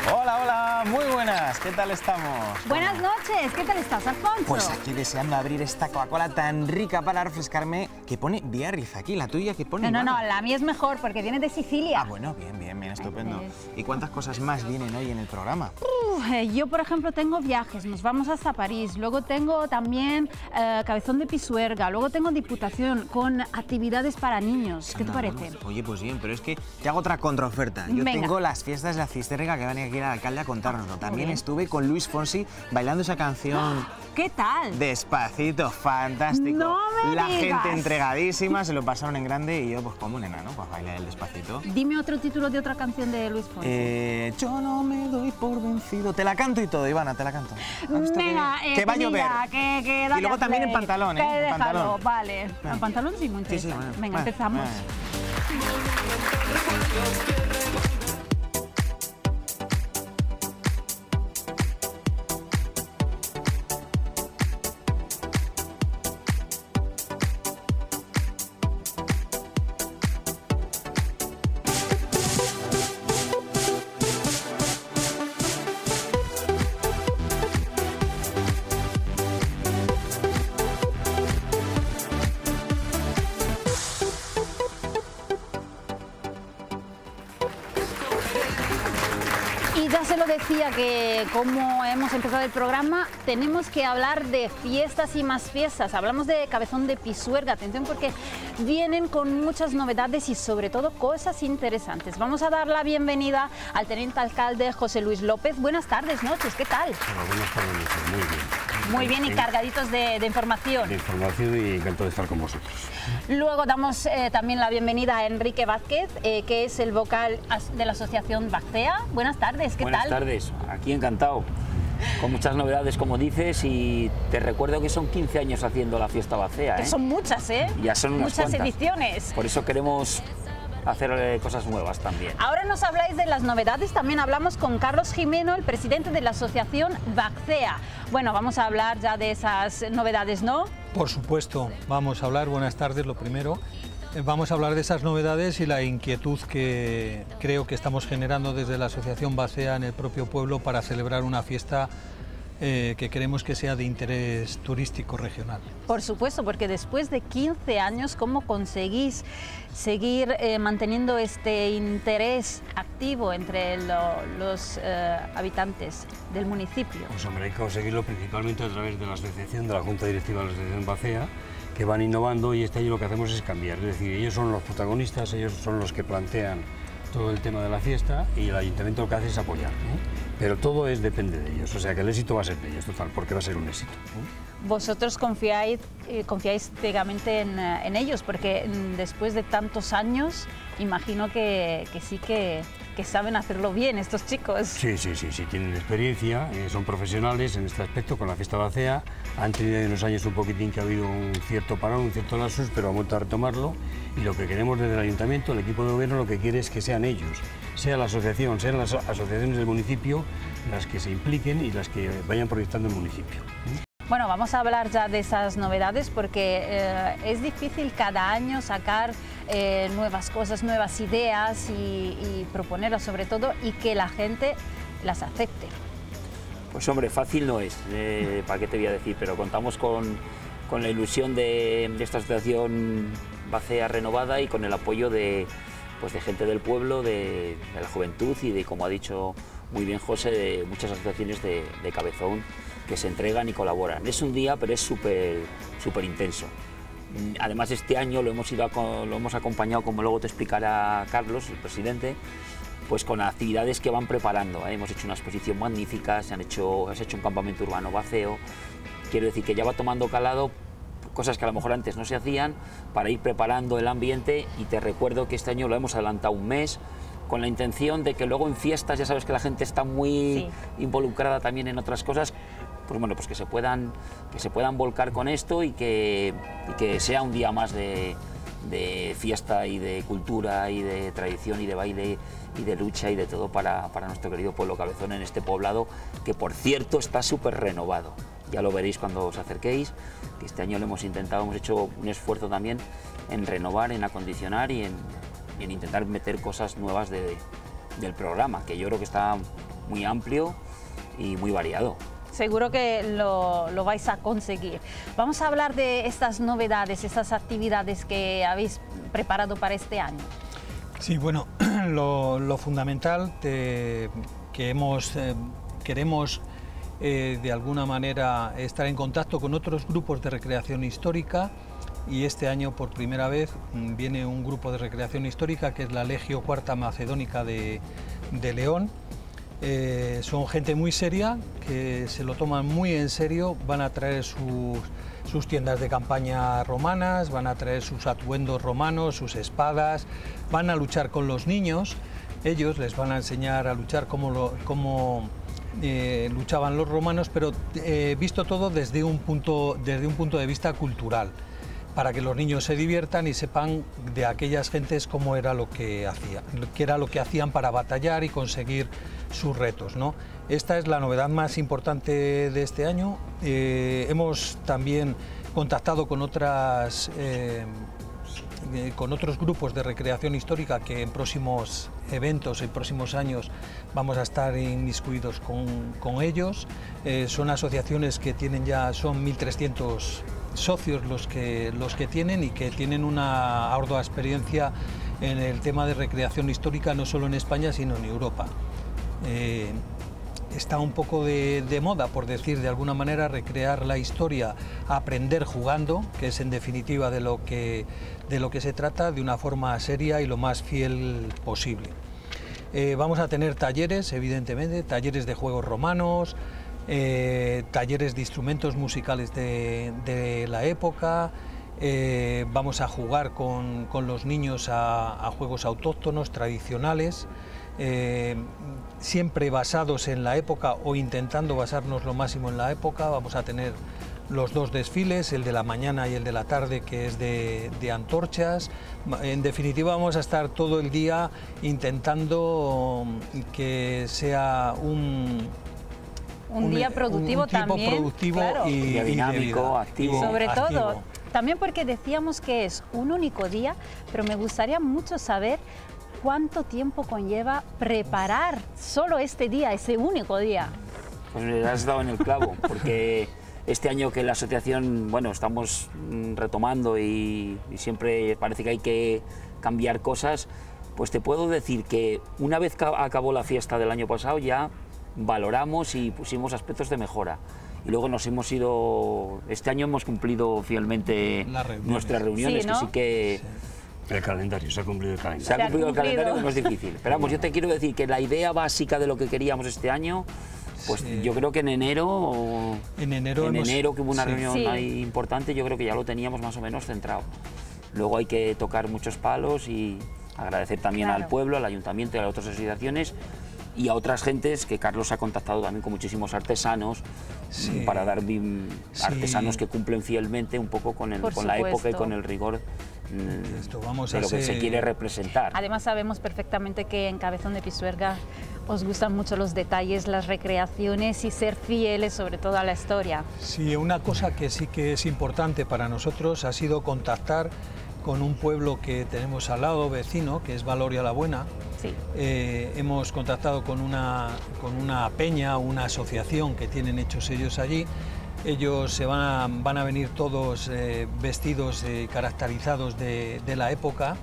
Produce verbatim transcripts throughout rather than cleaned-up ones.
Hola, hola, muy buenas, ¿qué tal estamos? Buenas noches, ¿qué tal estás, Alfonso? Pues aquí deseando abrir esta Coca-Cola tan rica para refrescarme que pone Biarritz aquí, la tuya que pone... No, no, Ivana. no, la mía es mejor porque viene de Sicilia. Ah, bueno, bien, bien, bien, estupendo. Ay, ¿Y cuántas cosas más vienen hoy en el programa? Uf, eh, yo, por ejemplo, tengo viajes, nos vamos hasta París, luego tengo también eh, Cabezón de Pisuerga, luego tengo Diputación con actividades para niños. ¿Qué te Anda, parece? bueno. Oye, pues bien, pero es que te hago otra contraoferta. Yo Venga. tengo las fiestas de la Cisterga que van a ir aquí al alcalde a contárnoslo. También bien. estuve con Luis Fonsi bailando esa canción... ¿Qué tal? Despacito, fantástico. No me La digas. gente entregadísima, se lo pasaron en grande y yo, pues como un enano, pues bailar el Despacito. Dime otro título de otra canción de Luis Fonsi. Eh, yo no me doy por vencido. Te la canto y todo, Ivana, te la canto. ¿Has visto Venga, que, eh, que va a que llover? diga, que, que dale Y luego a también en play. pantalón, ¿eh? Que En déjalo, pantalón. vale. Venga. En pantalón sí, muy Sí, sí, interesante. bueno. Venga, Bueno, empezamos. bueno. Y ya se lo decía que como hemos empezado el programa, tenemos que hablar de fiestas y más fiestas. Hablamos de Cabezón de Pisuerga, atención porque vienen con muchas novedades y sobre todo cosas interesantes. Vamos a dar la bienvenida al teniente alcalde José Luis López. Buenas tardes, noches, ¿qué tal? Hola, buenas tardes, muy bien. Muy bien y Sí, cargaditos de, de información. de información y encantado de estar con vosotros. Luego damos eh, también la bienvenida a Enrique Vázquez, eh, que es el vocal as- de la asociación Bacea. Buenas tardes, ¿qué Buenas tal? tardes, aquí encantado, con muchas novedades como dices y te recuerdo que son quince años haciendo la fiesta Bacea, Que ¿eh? son muchas, ¿eh? Ya son unas Muchas cuantas. ediciones. Por eso queremos hacer eh, cosas nuevas también. Ahora nos habláis de las novedades, también hablamos con Carlos Jimeno, el presidente de la asociación Bacea. Bueno, vamos a hablar ya de esas novedades, ¿no? Por supuesto, vamos a hablar, buenas tardes, lo primero. Eh, Vamos a hablar de esas novedades y la inquietud que creo que estamos generando desde la Asociación Bacea en el propio pueblo para celebrar una fiesta eh, que queremos que sea de interés turístico regional. Por supuesto, porque después de quince años, ¿cómo conseguís seguir eh, manteniendo este interés activo entre lo- los eh, habitantes del municipio? Pues hombre, hay que conseguirlo principalmente a través de la asociación, de la Junta Directiva de la Asociación Bacea, que van innovando y este año lo que hacemos es cambiar. Es decir, ellos son los protagonistas, ellos son los que plantean todo el tema de la fiesta y el ayuntamiento lo que hace es apoyar, ¿eh? Pero todo es, depende de ellos, o sea que el éxito va a ser de ellos, total, porque va a ser un éxito, ¿eh? Vosotros confiáis, eh, confiáis ciegamente en, eh, en ellos, porque mm, después de tantos años, imagino que, que sí que, que saben hacerlo bien estos chicos. Sí, sí, sí, sí, tienen experiencia, eh, son profesionales en este aspecto con la fiesta Bacea. Han tenido en unos años un poquitín que ha habido un cierto parón, un cierto lapsus, pero han vuelto a retomarlo. Y lo que queremos desde el ayuntamiento, el equipo de gobierno, lo que quiere es que sean ellos, sea la asociación, sean las asociaciones del municipio, las que se impliquen y las que vayan proyectando el municipio. Bueno, vamos a hablar ya de esas novedades porque eh, es difícil cada año sacar eh, nuevas cosas, nuevas ideas y, y proponerlas sobre todo y que la gente las acepte. Pues hombre, fácil no es, eh, ¿para qué te voy a decir? Pero contamos con, con la ilusión de, de esta asociación Bacea renovada y con el apoyo de, pues de gente del pueblo, de, de la juventud y de, como ha dicho muy bien José, de muchas asociaciones de, de Cabezón que se entregan y colaboran. Es un día, pero es súper súper intenso. Además, este año lo hemos, ido a, lo hemos acompañado, como luego te explicará Carlos, el presidente, pues con actividades que van preparando, ¿eh? Hemos hecho una exposición magnífica, se han hecho, has hecho un campamento urbano Baceo. Quiero decir que ya va tomando calado cosas que a lo mejor antes no se hacían para ir preparando el ambiente y te recuerdo que este año lo hemos adelantado un mes con la intención de que luego en fiestas, ya sabes que la gente está muy sí. involucrada también en otras cosas, pues bueno, pues que se puedan, que se puedan volcar con esto y que, y que sea un día más de, de fiesta y de cultura y de tradición y de baile y de lucha y de todo para, para nuestro querido pueblo Cabezón en este poblado que por cierto está súper renovado. Ya lo veréis cuando os acerquéis, que este año lo hemos intentado, hemos hecho un esfuerzo también en renovar, en acondicionar y en, y en intentar meter cosas nuevas de, del programa, que yo creo que está muy amplio y muy variado. Seguro que lo, lo vais a conseguir. Vamos a hablar de estas novedades, estas actividades que habéis preparado para este año. Sí, bueno, lo, lo fundamental de, que hemos, eh, queremos eh, de alguna manera estar en contacto con otros grupos de recreación histórica, y este año por primera vez viene un grupo de recreación histórica que es la Legio Cuarta Macedónica de, de León. Eh, son gente muy seria, que se lo toman muy en serio, van a traer sus, sus tiendas de campaña romanas, van a traer sus atuendos romanos, sus espadas, van a luchar con los niños, ellos les van a enseñar a luchar como, lo, como eh, luchaban los romanos, pero eh, visto todo desde un, punto, desde un punto de vista cultural, para que los niños se diviertan y sepan de aquellas gentes cómo era lo que hacían, qué era lo que hacían para batallar y conseguir sus retos, ¿no? Esta es la novedad más importante de este año. Eh, hemos también contactado con otras eh, eh, con otros grupos de recreación histórica que en próximos eventos, en próximos años vamos a estar inmiscuidos con, con ellos. Eh, son asociaciones que tienen ya, son mil trescientos socios los que, los que tienen y que tienen una ardua experiencia en el tema de recreación histórica, no solo en España sino en Europa. Eh, está un poco de, de moda, por decir de alguna manera, recrear la historia, aprender jugando, que es en definitiva de lo que, de lo que se trata, de una forma seria y lo más fiel posible. Eh, vamos a tener talleres, evidentemente, talleres de juegos romanos, Eh, talleres de instrumentos musicales de, de la época, eh, vamos a jugar con, con los niños a, a juegos autóctonos, tradicionales, eh, siempre basados en la época o intentando basarnos lo máximo en la época. Vamos a tener los dos desfiles, el de la mañana y el de la tarde, que es de, de antorchas. En definitiva, vamos a estar todo el día intentando que sea un Un, un día productivo un, un tiempo también, productivo claro. y, y dinámico, y activo. Sobre activo. todo, también porque decíamos que es un único día, pero me gustaría mucho saber cuánto tiempo conlleva preparar solo este día, ese único día. Pues me has dado en el clavo, porque este año que la asociación, bueno, estamos retomando y, y siempre parece que hay que cambiar cosas, pues te puedo decir que una vez que acabó la fiesta del año pasado ya valoramos y pusimos aspectos de mejora. Y luego nos hemos ido, este año hemos cumplido fielmente reuniones. nuestras reuniones, Sí, ¿no? que sí que... Sí. El calendario, se ha cumplido el Se ha calendario. Se ha cumplido el cumplido. calendario, que no es difícil. Pero vamos, yo te quiero decir que la idea básica de lo que queríamos este año, pues Sí. yo creo que en enero, o En enero, en hemos- enero que hubo una sí. reunión Sí. ahí importante, yo creo que ya lo teníamos más o menos centrado. Luego hay que tocar muchos palos y agradecer también Claro. al pueblo, al ayuntamiento y a las otras asociaciones y a otras gentes que Carlos ha contactado también con muchísimos artesanos, Sí. para dar bim- Sí. artesanos que cumplen fielmente un poco con, el, Por con la época y supuesto. con el rigor mm, Esto vamos de a lo que ser- se quiere representar. Además sabemos perfectamente que en Cabezón de Pisuerga os gustan mucho los detalles, las recreaciones y ser fieles sobre todo a la historia. Sí, una cosa que sí que es importante para nosotros ha sido contactar con un pueblo que tenemos al lado, vecino, que es Valoria la Buena. Sí. Eh, hemos contactado con una, con una peña, una asociación que tienen hechos ellos allí. Ellos se van a, van a venir todos eh, vestidos, eh, caracterizados de, de la época.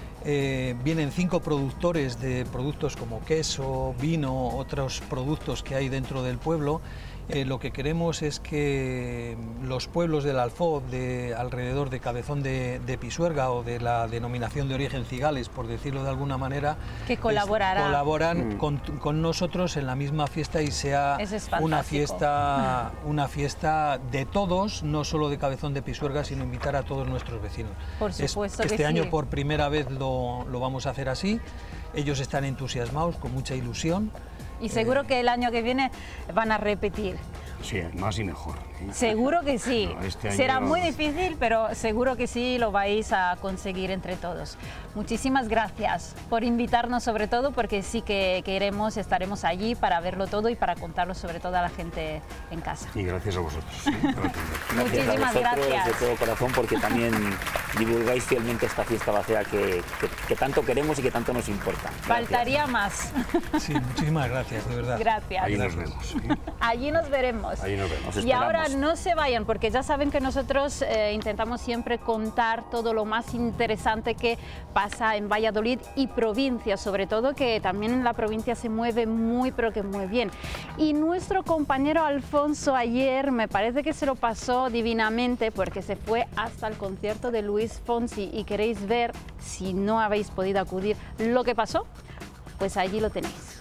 Eh, vienen cinco productores de productos como queso, vino, otros productos que hay dentro del pueblo. Eh, lo que queremos es que los pueblos del Alfoz, de alrededor de Cabezón de, de Pisuerga o de la denominación de origen Cigales, por decirlo de alguna manera, Que es- colaborará. colaboran Mm. con, con nosotros en la misma fiesta y sea Eso es una fantástico. fiesta, una fiesta de todos, no solo de Cabezón de Pisuerga, sino invitar a todos nuestros vecinos. Por Es- supuesto que este año sí. por primera vez lo, lo vamos a hacer así. Ellos están entusiasmados, con mucha ilusión. Y seguro que el año que viene van a repetir. Sí, más y mejor. Seguro que sí. No, este año... Será muy difícil, pero seguro que sí lo vais a conseguir entre todos. Muchísimas gracias por invitarnos, sobre todo porque sí que queremos, estaremos allí para verlo todo y para contarlo sobre todo a la gente en casa. Y gracias a vosotros. ¿sí? Gracias Muchísimas a vosotros gracias. de todo corazón, porque también divulgáis fielmente esta fiesta vacea que, que, que tanto queremos y que tanto nos importa. Gracias. Faltaría más. Sí, muchísimas gracias, de verdad. Gracias. Ahí nos vemos. ¿sí? Allí nos veremos. Ahí nos vemos. Os Y ahora esperamos. no se vayan, porque ya saben que nosotros eh, intentamos siempre contar todo lo más interesante que pasa en Valladolid y provincia, sobre todo que también en la provincia se mueve muy, pero que muy bien. Y nuestro compañero Alfonso ayer me parece que se lo pasó divinamente porque se fue hasta el concierto de Luis Fonsi y queréis ver, si no habéis podido acudir, lo que pasó, pues allí lo tenéis.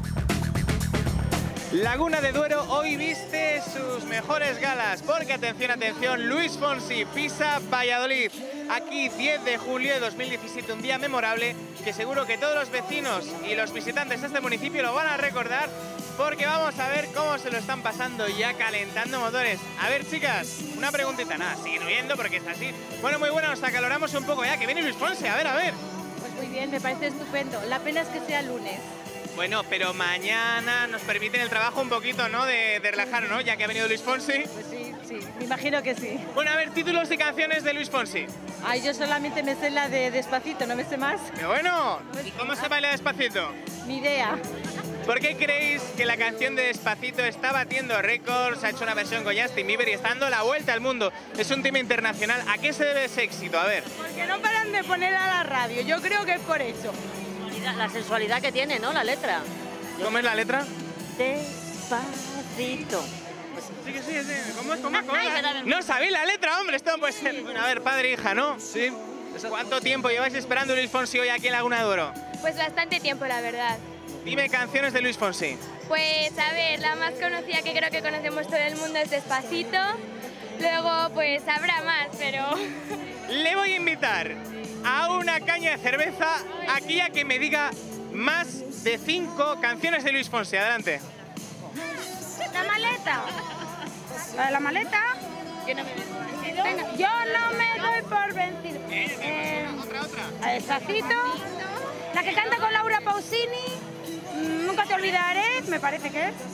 Laguna de Duero hoy viste sus mejores galas, porque atención, atención, Luis Fonsi pisa Valladolid. Aquí diez de julio de dos mil diecisiete, un día memorable que seguro que todos los vecinos y los visitantes de este municipio lo van a recordar, porque vamos a ver cómo se lo están pasando ya calentando motores. A ver, chicas, una preguntita, nada, siguen huyendo porque es así. Bueno, muy bueno, nos acaloramos un poco ya, que viene Luis Fonsi, a ver, a ver. Pues muy bien, me parece estupendo. La pena es que sea lunes. Bueno, pero mañana nos permiten el trabajo un poquito, ¿no? De, de relajar, ¿no? Ya que ha venido Luis Fonsi. Pues sí, sí, me imagino que sí. Bueno, a ver, títulos y canciones de Luis Fonsi. Ay, yo solamente me sé la de Despacito, no me sé más. Pero bueno, ¿y cómo se baila Despacito? Ni idea. ¿Por qué creéis que la canción de Despacito está batiendo récords? Ha hecho una versión con Justin Bieber y está dando la vuelta al mundo. Es un tema internacional. ¿A qué se debe ese éxito? A ver. Porque no paran de ponerla a la radio, yo creo que es por eso. La sensualidad que tiene, ¿no? La letra. ¿Cómo es la letra? Despacito. Sí, que sí, sí. ¿Cómo es? ¿Cómo es? ¿Cómo Ay, es? me da- No sabéis la letra, hombre. Esto no puede ser. Bueno, a ver, padre e hija, ¿no? Sí. ¿Cuánto tiempo lleváis esperando a Luis Fonsi hoy aquí en Laguna de Duero? Pues bastante tiempo, la verdad. Dime canciones de Luis Fonsi. Pues a ver, la más conocida que creo que conocemos todo el mundo es Despacito. Luego, pues habrá más, pero... Le voy a invitar a una caña de cerveza aquí a que me diga más de cinco canciones de Luis Fonsi. Adelante. ¿La maleta? ¿La de la maleta? Yo no me, Venga, yo no me doy por vencido. Eh, Otra, otra. la Despacito. La que canta con Laura Pausini. mm, Nunca te olvidaré, me parece que es.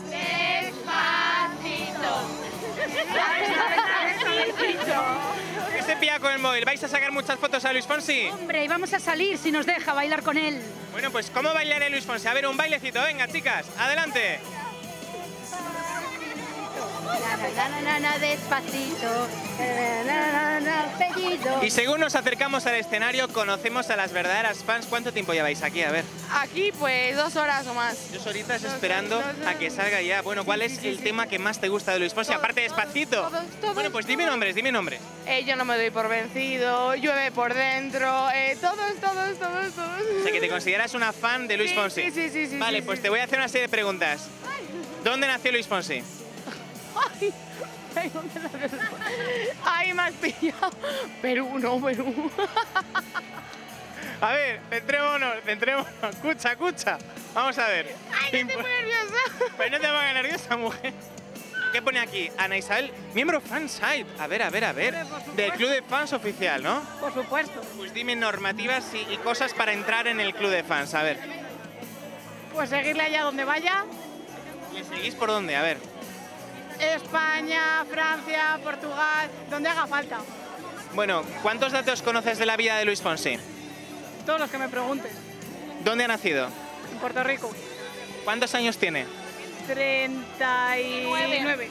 ¿Qué se pilla con el móvil? ¿Vais a sacar muchas fotos a Luis Fonsi? Hombre, y vamos a salir si nos deja bailar con él. Bueno, pues ¿cómo bailaré Luis Fonsi? A ver, un bailecito. Venga, chicas, adelante. Na, na, na, na, despacito. Na, na, na, na, apellido. Y según nos acercamos al escenario, conocemos a las verdaderas fans. ¿Cuánto tiempo lleváis aquí? A ver. Aquí, pues, dos horas o más. Dos horitas esperando a que salga ya. Bueno, ¿cuál es el tema que más te gusta de Luis Fonsi? Aparte de Despacito. Todos, todos. Bueno, pues dime nombres, dime nombres. Eh, yo no me doy por vencido, llueve por dentro, eh, todos, todos, todos, todos. O sea, que te consideras una fan de Luis Sí, Fonsi. sí, sí, sí, sí, Vale, sí, pues sí. te voy a hacer una serie de preguntas. ¿Dónde nació Luis Fonsi? Ay, ay, ¿dónde la ves? Ay, me has pillado. Perú, no, Perú. A ver, centrémonos, centrémonos. Escucha, escucha. Vamos a ver. Ay, que estoy muy nerviosa. Pues no te pongas nerviosa, mujer. ¿Qué pone aquí? Ana Isabel, miembro fansite. A ver, a ver, a ver. Del club de fans oficial, ¿no? Por supuesto. Pues dime normativas y, y cosas para entrar en el club de fans. A ver. Pues seguirle allá donde vaya. ¿Le seguís por dónde? A ver. España, Francia, Portugal, donde haga falta. Bueno, ¿cuántos datos conoces de la vida de Luis Fonsi? Todos los que me preguntes. ¿Dónde ha nacido? En Puerto Rico. ¿Cuántos años tiene? treinta y nueve.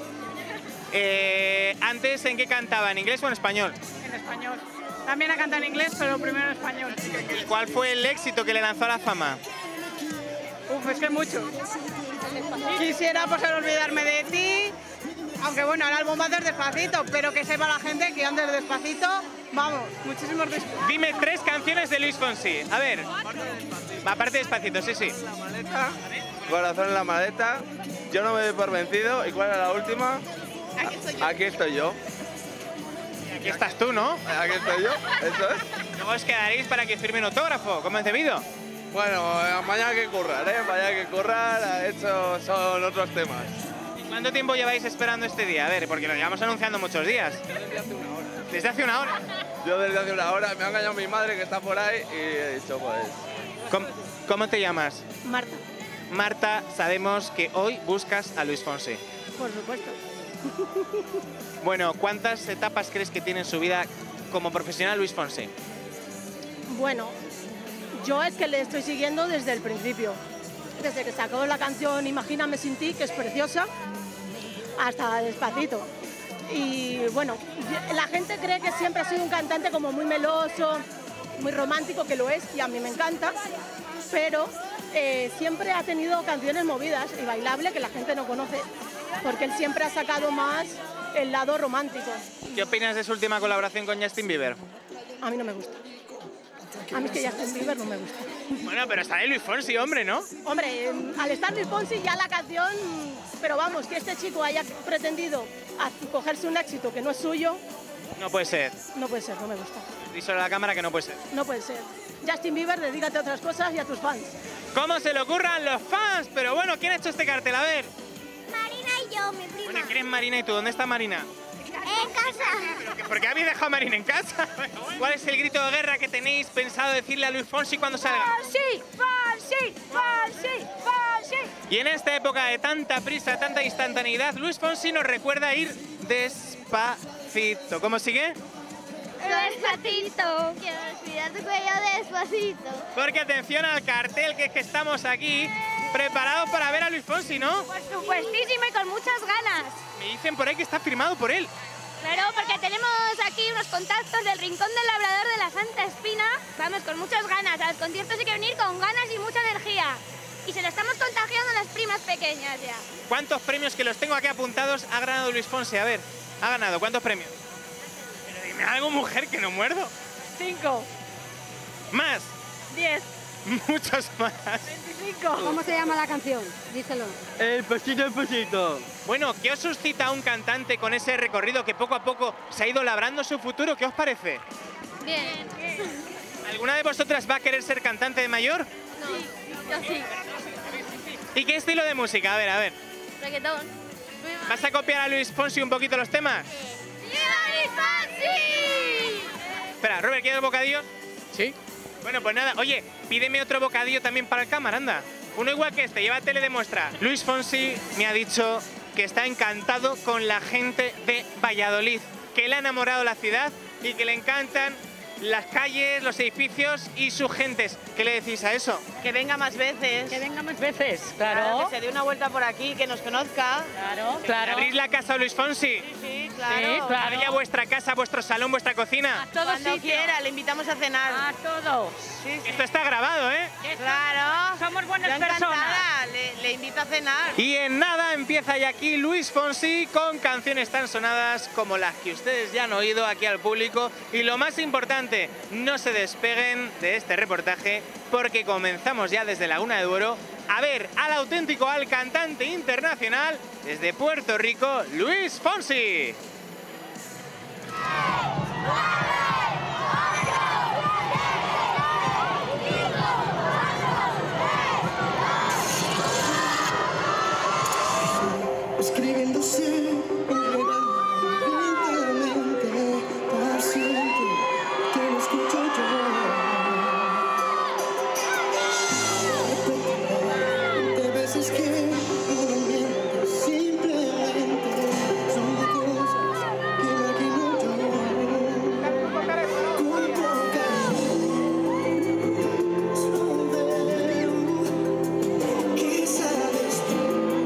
Eh, antes, ¿en qué cantaba? ¿En inglés o en español? En español. También ha cantado en inglés, pero primero en español. ¿Y cuál fue el éxito que le lanzó a la fama? Uf, es que mucho. Quisiera pues olvidarme de ti, aunque bueno, el álbum va a ser Despacito, pero que sepa la gente que antes de Despacito, vamos, muchísimos discos. Dime tres canciones de Luis Fonsi. A ver. Aparte de Despacito, sí, sí. Corazón en la maleta, yo no me doy por vencido. ¿Y cuál era la última? Aquí estoy yo. Aquí estoy yo. Aquí estás tú, ¿no? Aquí estoy yo, eso es. Luego os quedaréis para que firme un autógrafo, como es debido. Bueno, eh, mañana hay que currar, ¿eh? Mañana hay que currar, eso son otros temas. ¿Cuánto tiempo lleváis esperando este día? A ver, porque lo llevamos anunciando muchos días. Desde hace una hora. ¿Desde hace una hora? Yo desde hace una hora me ha engañado mi madre que está por ahí y he dicho pues... ¿Cómo, cómo te llamas? Marta, Marta, sabemos que hoy buscas a Luis Fonsi. por supuesto. Bueno, ¿cuántas etapas crees que tiene en su vida como profesional Luis Fonsi? Bueno, yo es que le estoy siguiendo desde el principio. Desde que sacó la canción Imagíname sin ti, que es preciosa, hasta Despacito. Y bueno, la gente cree que siempre ha sido un cantante como muy meloso, muy romántico, que lo es, y a mí me encanta, pero eh, siempre ha tenido canciones movidas y bailables que la gente no conoce, porque él siempre ha sacado más el lado romántico. ¿Qué opinas de su última colaboración con Justin Bieber? A mí no me gusta. A mí es que Justin Bieber no me gusta. Bueno, pero está ahí Luis Fonsi, hombre, ¿no? Hombre, eh, al estar Luis Fonsi ya la canción... Pero vamos, que este chico haya pretendido a- cogerse un éxito que no es suyo, No puede ser. no puede ser, no me gusta. Díselo a la cámara que no puede ser. No puede ser. Justin Bieber, dedícate a otras cosas y a tus fans. ¿Cómo se le ocurran los fans? Pero bueno, ¿quién ha hecho este cartel? A ver. Marina y yo, mi prima. Bueno, ¿quién es Marina y tú? ¿Dónde está Marina? En casa. ¿Por qué habéis dejado a Marina en casa? ¿Cuál es el grito de guerra que tenéis pensado decirle a Luis Fonsi cuando salga? Fonsi, Fonsi, Fonsi, Fonsi. Y en esta época de tanta prisa, tanta instantaneidad, Luis Fonsi nos recuerda ir despacito. ¿Cómo sigue? Despacito. Quiero respirar tu cuello despacito. Porque atención al cartel, que es que estamos aquí preparados para ver a Luis Fonsi, ¿no? Por supuestísimo y con muchas ganas. Me dicen por ahí que está firmado por él. Claro, porque tenemos aquí unos contactos del Rincón del Labrador de la Santa Espina. Vamos, con muchas ganas. Al concierto hay que venir con ganas y mucha energía. Y se lo estamos contagiando a las primas pequeñas ya. ¿Cuántos premios, que los tengo aquí apuntados, ha ganado Luis Fonsi? A ver, ha ganado. ¿Cuántos premios? Pero dime algo, mujer, que no muerdo. Cinco. Más. Diez. Muchos más. Veinticinco. ¿Cómo se llama la canción? Díselo. El pasito, el pasito. Bueno, ¿qué os suscita un cantante con ese recorrido que poco a poco se ha ido labrando su futuro? ¿Qué os parece? Bien. ¿Alguna de vosotras va a querer ser cantante de mayor? No, yo sí. ¿Y qué estilo de música? A ver, a ver. Reggaetón. ¿Vas a copiar a Luis Fonsi un poquito los temas? ¡Viva Fonsi! Espera, Robert, ¿quieres bocadillos? Sí. Bueno, pues nada, oye, pídeme otro bocadillo también para el cámara, anda. Uno igual que este, llévatele de muestra. Luis Fonsi me ha dicho que está encantado con la gente de Valladolid, que le ha enamorado la ciudad y que le encantan las calles, los edificios y sus gentes. ¿Qué le decís a eso? Que venga más veces. Que venga más veces, Claro, claro. que se dé una vuelta por aquí, que nos conozca. Claro, claro. ¿Abrís la casa a Luis Fonsi? Sí, claro. Sí, claro. ¿Abrís ya vuestra casa, vuestro salón, vuestra cocina? Todo Cuando sitio. quiera, le invitamos a cenar. A todos. Sí, sí. Esto está grabado, ¿eh? Claro. Somos buenas Yo encantada, personas. Le, le invito a cenar. Y en nada empieza ya aquí Luis Fonsi con canciones tan sonadas como las que ustedes ya han oído aquí al público. Y lo más importante, no se despeguen de este reportaje porque comenzamos ya desde Laguna de Duero a ver al auténtico, al cantante internacional desde Puerto Rico, Luis Fonsi. Escribiendo siempre, lentamente, para siempre, que lo escucho yo. De veces que no miento, simplemente son cosas que imagino yo. Con poca luz, que sabes tú.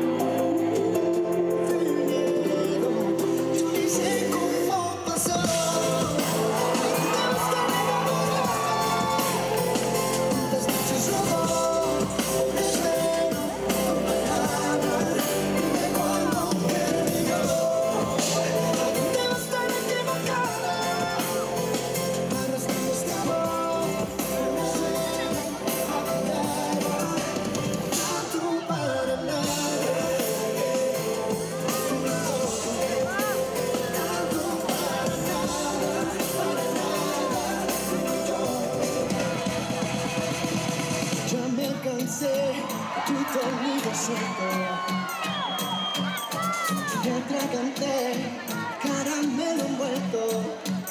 Ya me cansé, tú te olvidas siempre. la canté, caramelo envuelto.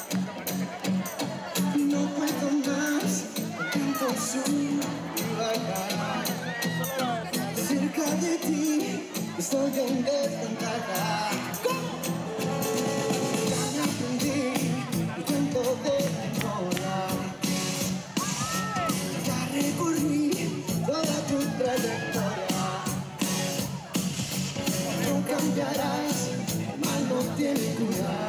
No puedo más, canto su bajar. Cerca de ti, estoy en desventaja. Ya aprendí el cuento de memoria. Ya recorrí toda tu trayectoria. No cambiarás, el mal no tiene cura.